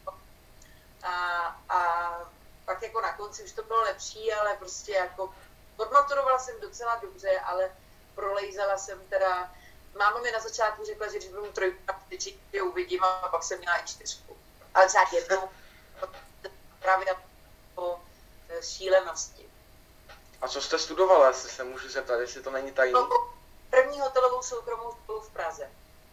a pak jako na konci už to bylo lepší, ale prostě jako odmaturovala jsem docela dobře, ale prolejzala jsem teda máma mi na začátku řekla, že když budu 3 ptičí, že uvidím, a pak jsem měla i 4. Ale třeba jednou právě po šílenosti. A co jste studovala, jestli se můžu zeptat, jestli to není tajný? První hotelovou soukromou školu v Praze.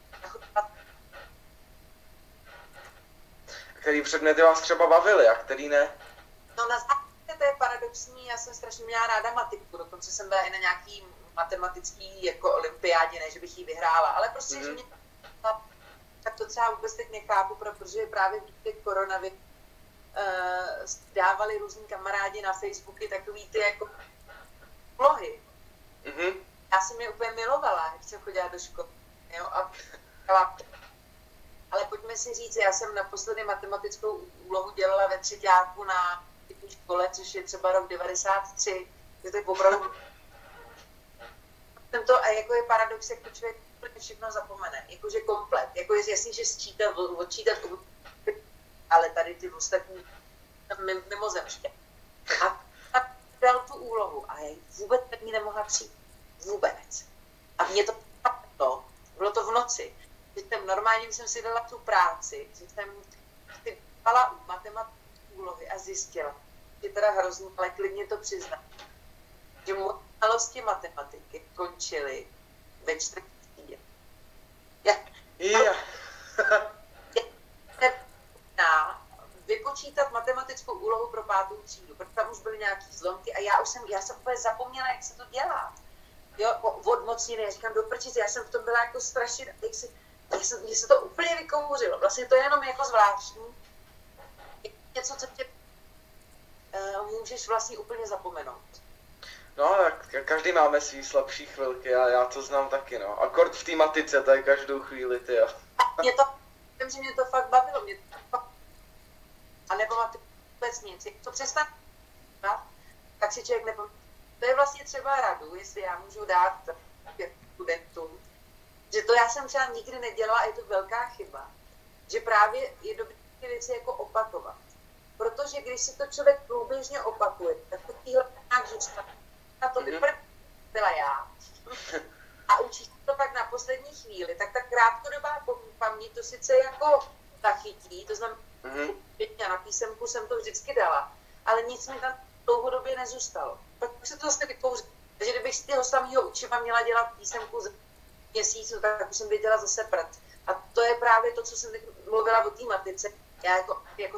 Který předměty vás třeba bavily a který ne? No na základě to je paradoxní, já jsem strašně měla ráda matiku, dokonce jsem byla i na nějaký matematický jako olympiádě, ne, že bych ji vyhrála, ale prostě, že mě tak to třeba vůbec teď nechápu, protože právě v těch koronaviru dávali různí kamarádi na Facebooky takový ty jako vlohy. Já jsem je úplně milovala, jak jsem chodila do školy. Jo, ale pojďme si říct, já jsem naposledy matematickou úlohu dělala ve třetíku na škole, což je třeba rok 93, že to je opravdu... A jako je paradox, jak to člověk všechno zapomene, jakože komplet, jako je jasný, že odčítat, ale tady ty ostatní mimozemště. A dal tu úlohu a já vůbec tak ní nemohla přijít. Vůbec. A mě to bylo to v noci. Normálně jsem si dala tu práci, že jsem si dala matematické úlohy a zjistila, že teda hrozně, ale klidně to přiznám, že moje znalosti matematiky končily ve 4. třídě. Vypočítat matematickou úlohu pro 5. třídu, protože tam už byly nějaký zlomky a já jsem úplně zapomněla, jak se to dělá. Jo, od mocniny, já říkám, do prčice, já jsem v tom byla jako strašně, mně se to úplně vykouřilo. Vlastně to je jenom jako zvláštní. Něco, co tě můžeš vlastně úplně zapomenout. No, tak každý máme svý slabší chvilky a já to znám taky, no. Akord v té matice, to je každou chvíli, ty jo. Vím, že mě to fakt bavilo. A nepamatuji vůbec nic. Jak to přestane, tak si člověk nepamatuje. To je vlastně třeba radu, jestli já můžu dát studentům, že to já jsem třeba nikdy nedělala a je to velká chyba, že právě je dobré ty věci jako opakovat. Protože když si to člověk průběžně opakuje, tak to týhle nějak zůstane. A to by byla já. A učíš to tak na poslední chvíli, tak ta krátkodobá paměť to sice jako zachytí, to znamená, že na písemku jsem to vždycky dala, ale nic mi tam dlouhodobě nezůstalo. Pak se to zase vykouří. Takže kdybych z toho samého učiva měla dělat písemku za měsíc, no tak už jsem věděla zase prd. A to je právě to, co jsem teď mluvila o té matice. Já jako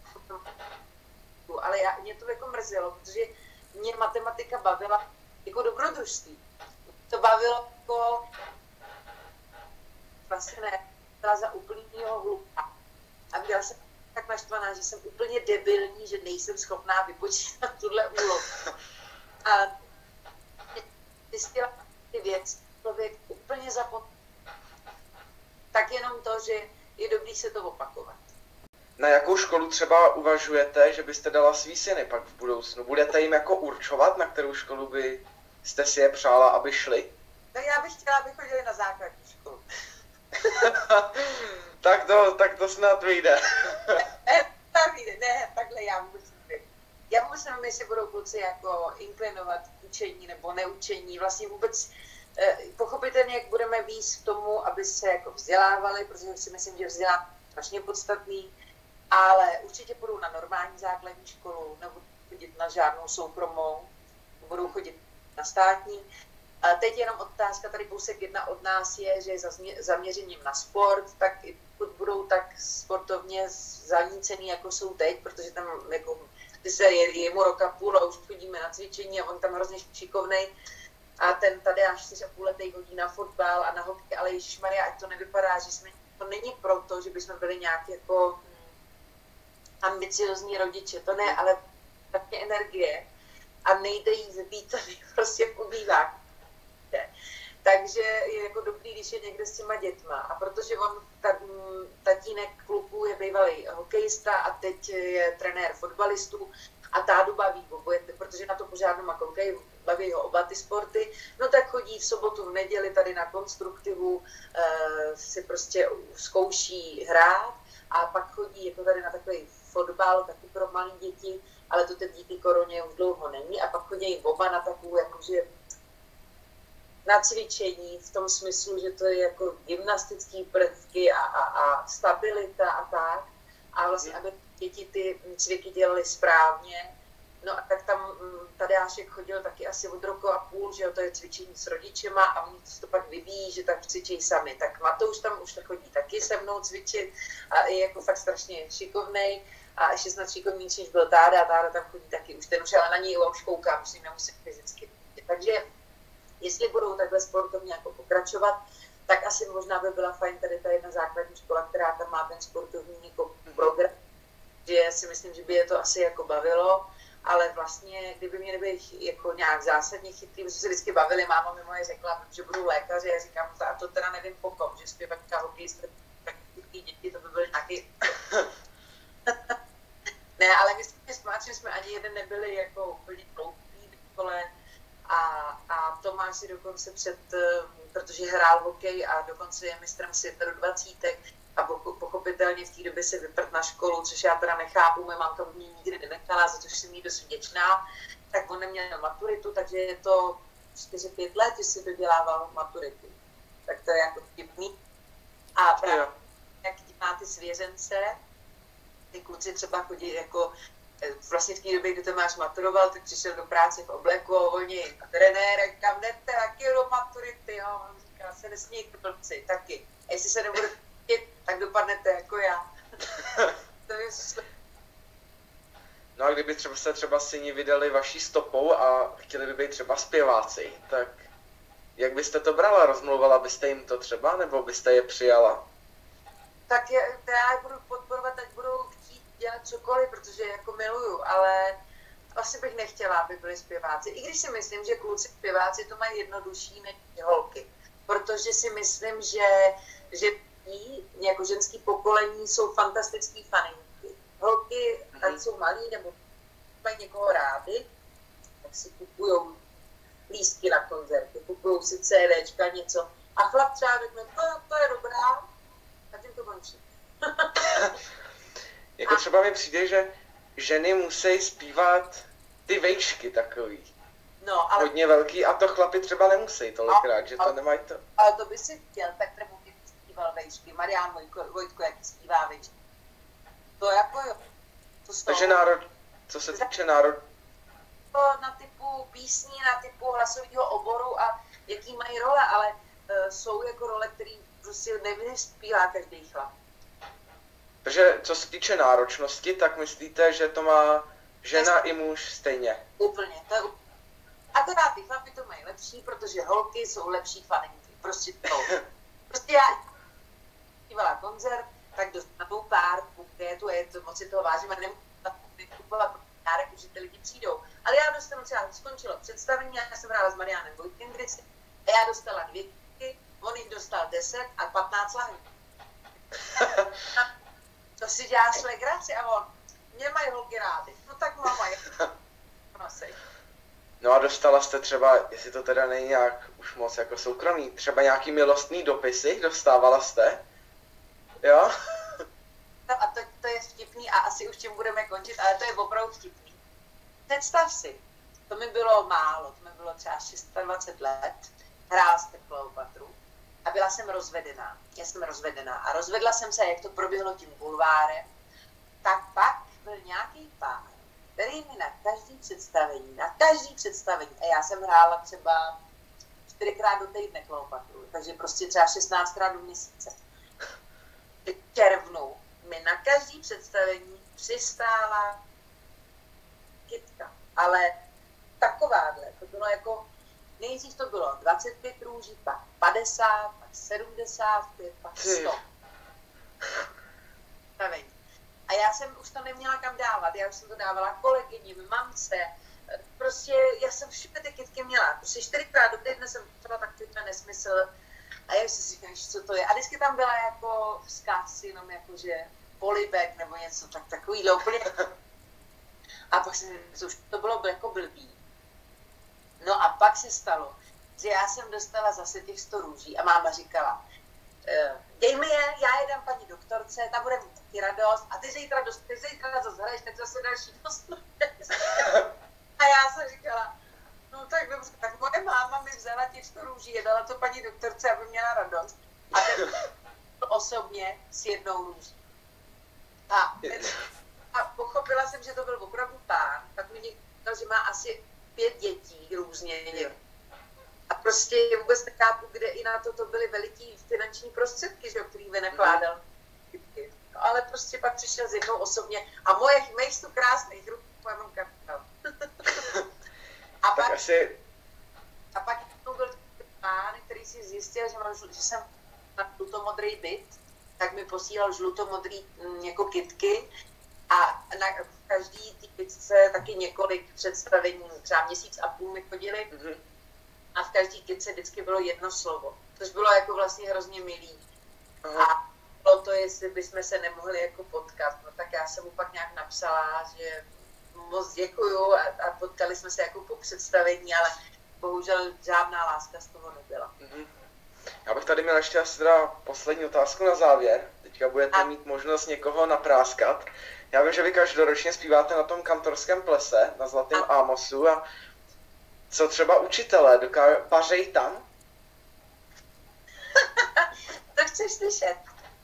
ale mě to jako mrzelo, protože mě matematika bavila jako dobrodružství. To bavilo jako vlastně ne, byla za úplnýho hlupa. A byla jsem tak naštvaná, že jsem úplně debilní, že nejsem schopná vypočítat tuhle úlohu. A zjistila ty věci, člověk úplně zapomněl. Tak jenom to, že je dobrý se to opakovat. Na jakou školu třeba uvažujete, že byste dala svý syny pak v budoucnu? Budete jim jako určovat, na kterou školu byste si je přála, aby šli? Tak já bych chtěla, aby chodili na základní školu. tak to snad vyjde. Ne, takhle já vůbec nevím, jestli budou kluci jako inklinovat k učení nebo neučení. Vlastně vůbec pochopitelně, jak budeme víc k tomu, aby se jako vzdělávali, protože si myslím, že vzdělávání je strašně podstatný, ale určitě budou na normální základní školu, nebudou chodit na žádnou soukromou, budou chodit na státní. A teď jenom otázka, tady kousek jedna od nás je, že zaměřením na sport, tak i pokud budou tak sportovně zanícený, jako jsou teď, protože tam jako, je mu 1,5 roku a už chodíme na cvičení a on tam hrozně šikovnej. A ten tady až 4,5 hodí na fotbal a na hokej, ale ježišmarja, ať to nevypadá, že to není proto, že bychom byli nějak jako ambiciozní rodiče, to ne, ale také energie a nejde jí vybít tady prostě v obýváku. Takže je jako dobrý, když je někde s těma dětma. A protože on, tatínek kluků je bývalý hokejista a teď je trenér fotbalistů a tádu baví oboje, protože na to pořádnou makonkej, baví ho oba ty sporty, no tak chodí v sobotu, v neděli tady na konstruktivu, si prostě zkouší hrát a pak chodí jako tady na takový fotbal, taky pro malé děti, ale to teď díky koroně už dlouho není a pak chodí oba na takovou jakože na cvičení v tom smyslu, že to je jako gymnastický prvky a stabilita a tak. A vlastně, aby děti ty cviky dělaly správně. No a tak tam Tadeášek chodil taky asi od roku a půl, že jo, to je cvičení s rodičema a oni to pak vyvíjí, že tak cvičí sami. Tak Matouš tam už chodí taky se mnou cvičit a je jako fakt strašně šikovnej. A ještě snad šikovnější, než byl Táda, a Táda tam chodí taky, už ten už ale na něj už koukám, už nemusím fyzicky. Takže jestli budou takhle sportovně jako pokračovat, tak asi možná by byla fajn tady ta jedna základní škola, která tam má ten sportovní jako program, že si myslím, že by je to asi jako bavilo, ale vlastně, kdyby měli být jako nějak zásadně chytrý, my jsme se vždycky bavili, máma mi moje řekla, že budou lékaři, já říkám, a to teda nevím po kom, že zpěvačka, hokejista, tak děti, to by byly nějaký... Ne, ale my jsme ani jeden nebyli jako úplně hloupí v škole a Tomáš si dokonce protože hrál hokej a dokonce je mistrem světa do 20 a pochopitelně v té době se vyprt na školu, což já teda nechápu, moje mamka mě nikdy nenechala, za což jsem jí dost vděčná, tak on neměl maturitu, takže je to 4-5 let, že si dodělával maturitu. Tak to je jako vtipný. A právě jak má ty svěřence, ty kluci třeba chodí jako, vlastně v té době, kdy Tomáš maturoval, tak přišel do práce v obleku a oni, trenére, kam jdete, taky do maturity, jo, on říká, se nesmějte blbci, taky. A jestli se nebudete chtět, tak dopadnete jako já. To je... No a kdyby se třeba syni vydali vaší stopou a chtěli by být třeba zpěváci, tak jak byste to brala? Rozmluvala byste jim to třeba, nebo byste je přijala? Tak já je budu podporovat, ať budou chtít dělat cokoliv, protože jako miluju, ale asi bych nechtěla, aby byli zpěváci. I když si myslím, že kluci zpěváci to mají jednodušší než holky. Protože si myslím, že jako ženský pokolení jsou fantastický faninky. Holky, ať jsou malí nebo mají někoho rády, tak si kupujou lístky na koncerty, kupujou si CDčka, něco. A chlap třeba řekne, to je dobrá, a tím to končí. Jako třeba mi přijde, že ženy musí zpívat ty vejšky takový. No, ale... Hodně velký a to chlapi třeba nemusí tolikrát, že to nemají to. Ale to by si chtěl, tak třeba by zpíval vejšky. Marián Vojtko, jak zpívá vejšky. To jako jo. Takže co se týče na typu písní, na typu hlasového oboru a jaký mají role, ale jsou jako role, které prostě nevyspívá každý chlap. Takže co se týče náročnosti, tak myslíte, že to má žena i muž stejně? Úplně, to je úplně. A teda ty chlapy to mají lepší, protože holky jsou lepší faninky. Prostě to. Prostě já zpívala koncert, tak dostanu pár bukétů, je to moc si toho vážím a nemůžu kupovat dárek, že ty lidi přijdou. Ale já dostanu třeba, skončilo představení, já jsem hrála s Mariánem Vojtkem a já dostala 2 kytky, on jich dostal 10 a 15 lahví. To si děláš legraci a on, mě mají holky rády. No tak mama je. No a dostala jste třeba, jestli to teda není nějak už moc jako soukromý, třeba nějaký milostný dopisy dostávala jste? Jo? No a to je vtipný a asi už tím budeme končit, ale to je opravdu vtipný. Představ si, to mi bylo málo, to mi bylo třeba 26 let, hrála jsem Kleopatru a byla jsem rozvedená. Já jsem rozvedená a rozvedla jsem se, jak to proběhlo tím bulvárem, tak pak byl nějaký pár, který mi na každý představení, a já jsem hrála třeba 4krát do týdne Kleopatru, takže prostě třeba 16krát do měsíce. V červnu mi na každý představení přistála kytka, ale takováhle, to bylo jako, nejdřív to bylo 25 růží, pak 50, pak 75, pak 100. A já jsem už to neměla kam dávat, já už jsem to dávala kolegyním, mamce, prostě já jsem všude ty kytky měla, prostě 4krát do týdne jsem třeba tak tyhle nesmysl a já si říkám, co to je. A vždycky tam byla jako vzkaz, jenom jakože polibek nebo něco takovýhle úplně. A pak jsem, to bylo jako blbý. No a pak se stalo, že já jsem dostala zase těch 100 růží a máma říkala, dej mi je, já je dám paní doktorce, ta bude mít taky radost a ty zítra zase hraješ, tak zase další dostaneš. A já jsem říkala, No tak dobře, tak moje máma mi vzala těžko růží a dala to paní doktorce, aby měla radost. A ten osobně s jednou růží. A pochopila jsem, že to byl opravdu pán, tak mi někdo říkal, že má asi 5 dětí různě. A prostě vůbec nechápu, kde i na to byly veliký finanční prostředky, že, který vynakládal. No, ale prostě pak přišel s jednou osobně a moje mejstu krásných ruku moje mamka dala. A pak byl pán, který si zjistil, že jsem na žlutomodrý byt, tak mi posílal žlutomodrý jako kytky a na každý té kytce taky několik představení, třeba 1,5 měsíce mi chodili a v každý kytce vždycky bylo jedno slovo, což bylo jako vlastně hrozně milý. A bylo to, jestli bychom se nemohli jako potkat, no tak já jsem mu pak nějak napsala, že moc děkuju a potkali jsme se jako po představení, ale bohužel žádná láska z toho nebyla. Já bych tady měl ještě asi teda poslední otázku na závěr. Teďka budete mít možnost někoho napráskat. Já vím, že vy každoročně zpíváte na tom kantorském plese, na Zlatém Ámosu. A co třeba učitelé, pařejí tam? To chceš slyšet.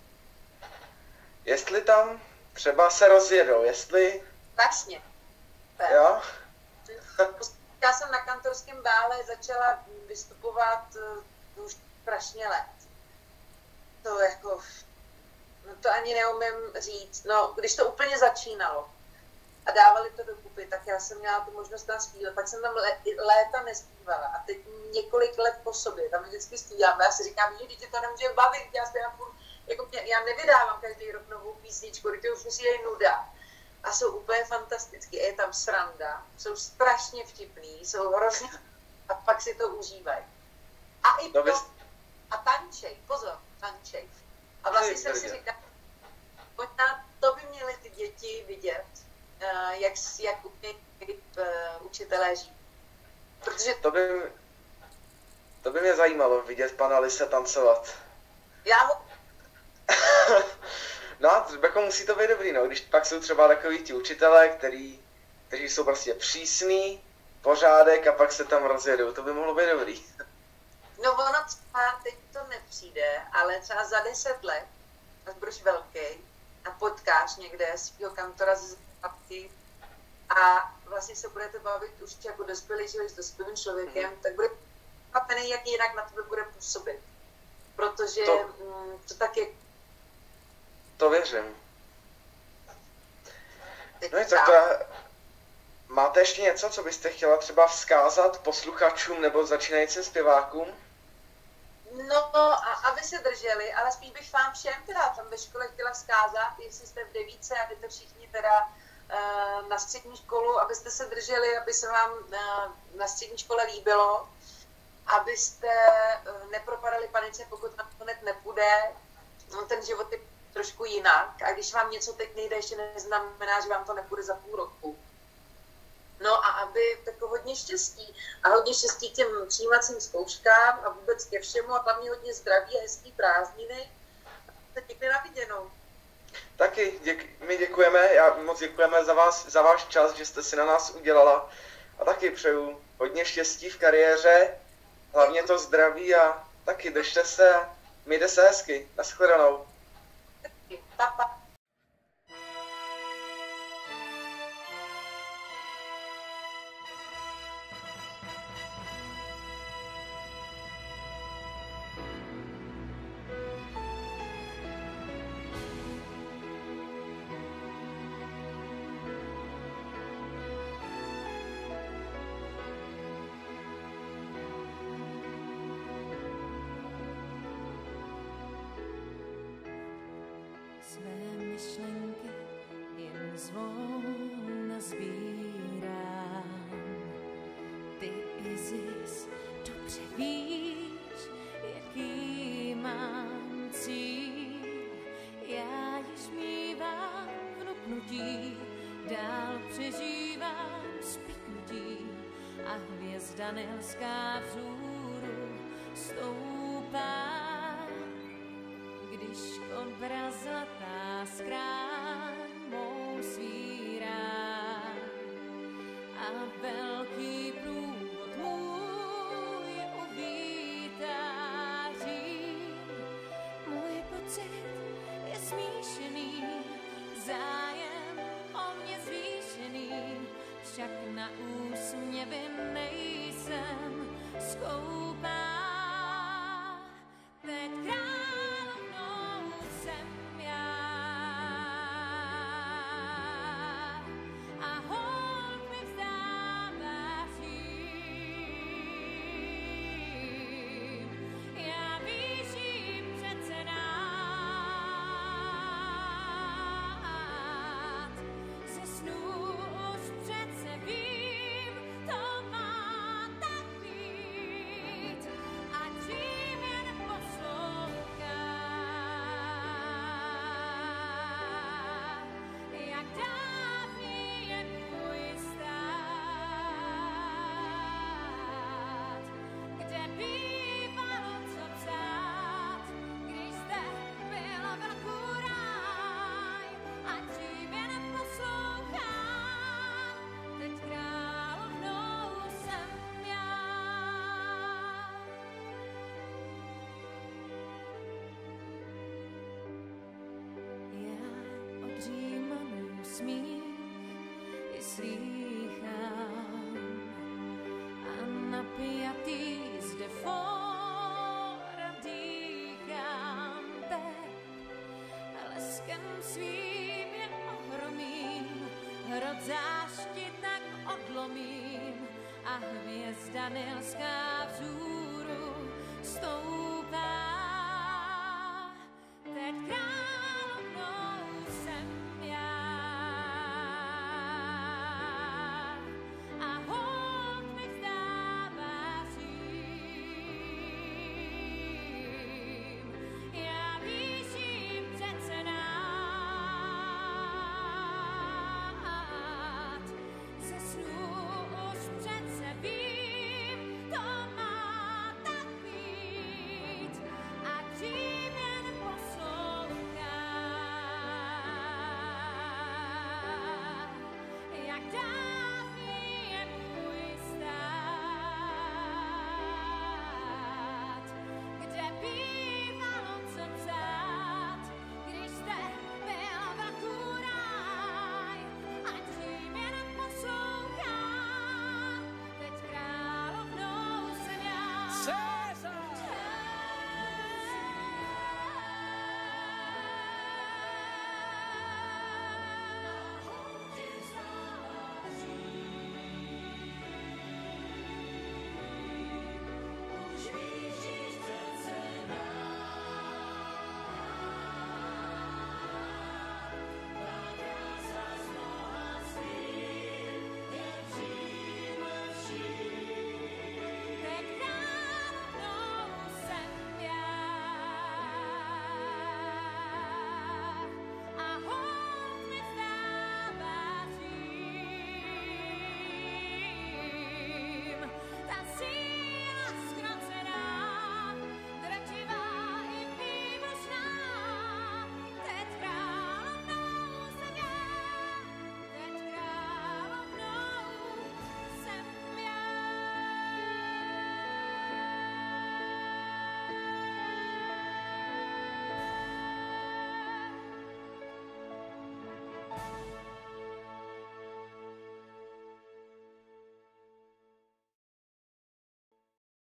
Jestli tam třeba se rozjedou, jestli... Vlastně. Jo? Já jsem na kantorském bále začala vystupovat už strašně let. To jako, no to ani neumím říct. No, když to úplně začínalo a dávali to dokupy, tak já jsem měla tu možnost tam zpívat. Pak jsem tam léta nespívala a teď několik let po sobě tam vždycky zpívám. Já si říkám, že dítě to nemůže bavit, já nevydávám každý rok novou písničku, to už musí být nuda. A jsou úplně fantastický, je tam sranda, jsou strašně vtipný, jsou hrozně a pak si to užívají. A i to, a tančej, pozor, tančej. A vlastně jsem si říkala, možná to by měly ty děti vidět, jak umějí učitelé žít. Protože to by mě zajímalo, vidět pana Lise tancovat. Já ho... No a jako musí to být dobrý, no, když pak jsou třeba takový ti učitelé, kteří jsou prostě přísný, pořádek a pak se tam rozjedou, to by mohlo být dobrý. No ono třeba teď to nepřijde, ale třeba za 10 let, až budeš velký a potkáš někde svýho kantora z Zlatky a vlastně se budete bavit už jako dospělý člověk s dospělým člověkem, tak bude papený, jak jinak na tebe bude působit. Protože to tak je. To věřím. No tak to máte ještě něco, co byste chtěla třeba vzkázat posluchačům nebo začínajícím zpěvákům? No, aby se drželi, ale spíš bych vám všem teda tam ve škole chtěla vzkázat, jestli jste v 9 a jdete všichni teda na střední školu, abyste se drželi, aby se vám na střední škole líbilo, abyste nepropadali panice, pokud vám to hned nepůjde. No, ten život je trošku jinak a když vám něco teď nejde, ještě neznamená, že vám to nepůjde za půl roku. No a aby tako hodně štěstí a hodně štěstí k těm přijímacím zkouškám a vůbec ke všemu a hlavně hodně zdraví a hezký prázdniny. A pěkně na viděnou. Taky my děkujeme, moc děkujeme za váš čas, že jste si na nás udělala a taky přeju hodně štěstí v kariéře, hlavně to zdraví a taky držte se, mějte se hezky, nashledanou. Pa. Své myšlenky jen zvon nazbírám. Ty Isis dobře víš, jaký mám cíl. Já již mívám vnuknutí, dál přežívám spiknutí a hvězda nehlaská vzhůru stoupá. Když obraz zlatá skráň mou svírá a velký průvod smíšený, zájem o mě zvýšený, však na úsměvy nejsem skoupá. Teď královnou jsem já a hold mi vzdává řím. Já výším přece rád, ze snů už přece vím, to má tak být, ať řím jen poslouchá. Jak dávný je tvůj stát, kde bývalo co psát, když zde byl velký ráj, ať řím jen poslouchá. Teď královnou jsem já. Já od Římanů smích i slýchám a napjatý zde fóra dýchám teď. Leskem svým je ohromím, hrot zášti tak odlomím a hvězda nilská vzhůru stoupá. Teď královnou jsem já a hold mi vzdává řím. Já výším přece rád, ze snů už přece vím, to má tak být, ať řím jen poslouchá. Jak dá